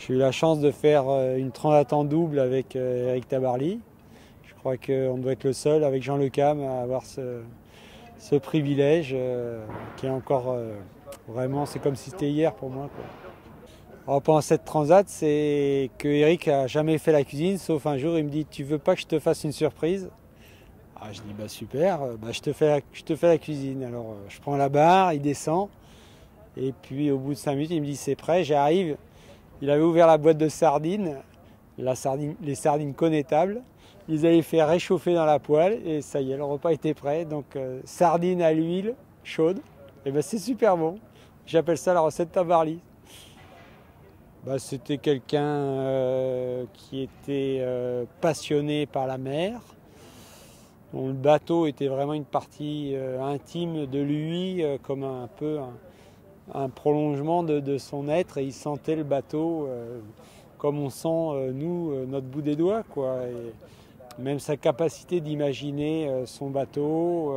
J'ai eu la chance de faire une transat en double avec Éric Tabarly. Je crois qu'on doit être le seul avec Jean Le Cam à avoir ce privilège qui est encore vraiment, c'est comme si c'était hier pour moi, quoi. Alors, pendant cette transat, c'est que Éric a jamais fait la cuisine, sauf un jour il me dit: tu veux pas que je te fasse une surprise? Je dis: bah super, je te fais la cuisine. Alors je prends la barre, il descend, et puis au bout de 5 minutes il me dit: c'est prêt, j'arrive. Il avait ouvert la boîte de sardines, les sardines connétables. Ils avaient fait réchauffer dans la poêle et ça y est, le repas était prêt. Donc sardines à l'huile chaude, et ben c'est super bon. J'appelle ça la recette Tabarly. C'était quelqu'un qui était passionné par la mer, dont le bateau était vraiment une partie intime de lui, comme un peu un prolongement de son être, et il sentait le bateau comme on sent nous notre bout des doigts, quoi. Et même sa capacité d'imaginer son bateau,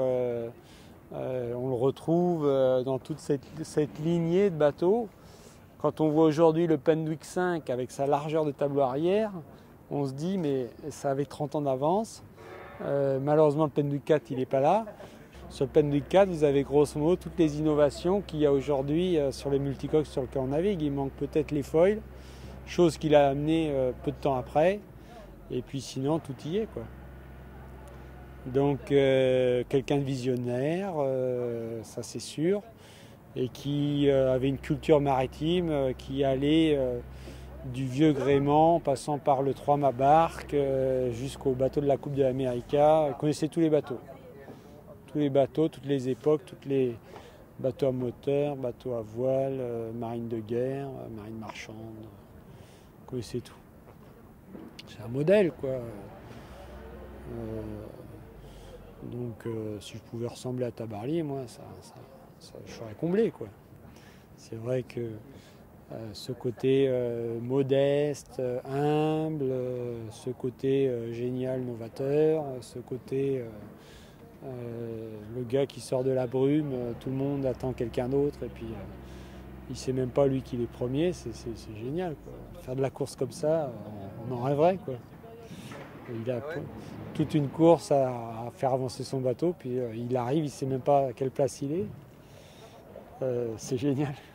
on le retrouve dans toute cette lignée de bateaux. Quand on voit aujourd'hui le Pendwick 5 avec sa largeur de tableau arrière, on se dit mais ça avait 30 ans d'avance. Malheureusement le Pendwick 4 il n'est pas là. Sur le Pendwick 4, vous avez grosso modo toutes les innovations qu'il y a aujourd'hui sur les multicoques sur lesquels on navigue. Il manque peut-être les foils, chose qu'il a amené peu de temps après. Et puis sinon, tout y est, quoi. Donc quelqu'un de visionnaire, ça c'est sûr, et qui avait une culture maritime qui allait du vieux gréement, passant par le 3-mât barque, jusqu'au bateau de la Coupe de l'América. Il connaissait tous les bateaux. Tous les bateaux, toutes les époques, tous les bateaux à moteur, bateaux à voile, marine de guerre, marine marchande. Il connaissait tout. C'est un modèle, quoi. Donc si je pouvais ressembler à Tabarly, moi, ça je serais comblé, quoi. C'est vrai que ce côté modeste, humble, ce côté génial, novateur, ce côté le gars qui sort de la brume, tout le monde attend quelqu'un d'autre et puis il sait même pas lui qu'il est premier, c'est génial, quoi. Faire de la course comme ça, on en rêverait, quoi. Il a toute une course à faire avancer son bateau, puis il arrive, il sait même pas à quelle place il est. C'est génial.